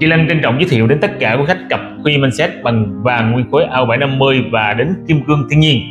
Kỳ Lân trân trọng giới thiệu đến tất cả quý khách cặp Huimin Set bằng vàng nguyên khối AO 750 và đến kim cương thiên nhiên.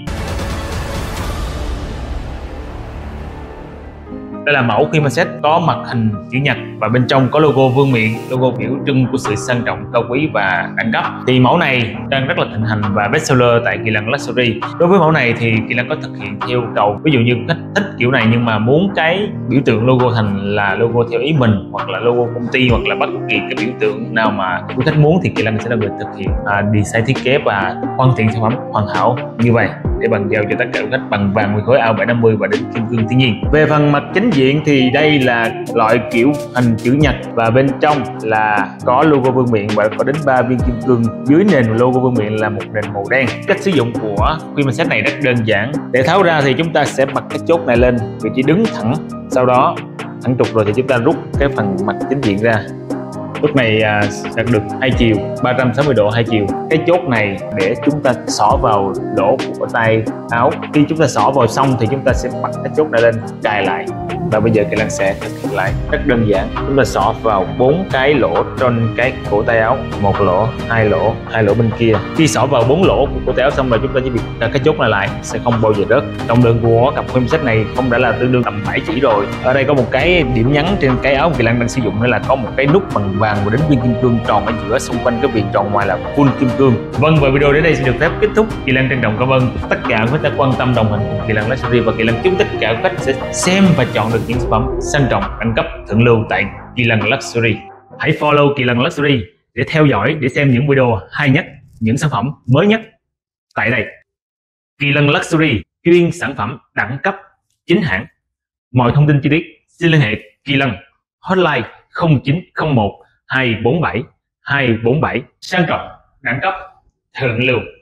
Đây là mẫu Huimin Set có mặt hình chữ nhật và bên trong có logo vương miện, logo biểu trưng của sự sang trọng, cao quý và đẳng cấp. Thì mẫu này đang rất là thịnh hành và bestseller tại Kỳ Lân Luxury. Đối với mẫu này thì Kỳ Lân có thực hiện theo cầu, ví dụ như khách thích kiểu này nhưng mà muốn cái biểu tượng logo thành là logo theo ý mình, hoặc là logo công ty, hoặc là bất kỳ cái biểu tượng nào mà quý khách muốn thì Kỳ Lân sẽ là người thực hiện design, thiết kế và hoàn thiện sản phẩm hoàn hảo như vậy để bàn giao cho tất cả quý khách bằng vàng nguyên khối AO 750 và đến kim cương thiên nhiên. Về phần mặt chính diện thì đây là loại kiểu hình chữ nhật và bên trong là có logo vương miện và có đến 3 viên kim cương. Dưới nền logo vương miện là một nền màu đen. Cách sử dụng của Huimin Set này rất đơn giản. Để tháo ra thì chúng ta sẽ bật cái chốt này lên vị trí đứng thẳng, sau đó thẳng trục rồi thì chúng ta rút cái phần mặt chính diện ra. Lúc này sẽ được hai chiều, 360 độ hai chiều. Cái chốt này để chúng ta xỏ vào lỗ của tay áo. Khi chúng ta xỏ vào xong thì chúng ta sẽ bật cái chốt này lên, cài lại. Và bây giờ Kỳ Lân sẽ thực hiện lại rất đơn giản. Chúng ta xỏ vào 4 cái lỗ trên cái cổ tay áo, một lỗ, hai lỗ bên kia. Khi xỏ vào 4 lỗ của cổ tay áo xong rồi chúng ta chỉ việc cái chốt này lại, sẽ không bao giờ rớt. Trọng lượng của cặp Huimin Set này không đã là tương đương tầm 7 chỉ rồi. Ở đây có một cái điểm nhấn trên cái áo Kỳ Lân đang sử dụng, đó là có một cái nút bằng vàng và đến viên kim cương tròn ở giữa, xung quanh cái viền tròn ngoài là full kim cương. Vâng, và video đến đây sẽ được phép kết thúc. Kỳ Lân trân trọng cảm ơn tất cả quý khách đã quan tâm đồng hành cùng Kỳ Lân Luxury, và Kỳ Lân chúc tất cả quý khách sẽ xem và chọn được những sản phẩm sang trọng, đẳng cấp, thượng lưu tại Kỳ Lân Luxury. Hãy follow Kỳ Lân Luxury để theo dõi, để xem những video hay nhất, những sản phẩm mới nhất tại đây. Kỳ Lân Luxury chuyên sản phẩm đẳng cấp, chính hãng. Mọi thông tin chi tiết xin liên hệ Kỳ Lân, hotline 0901 247 247. Sang trọng, đẳng cấp, thượng lưu.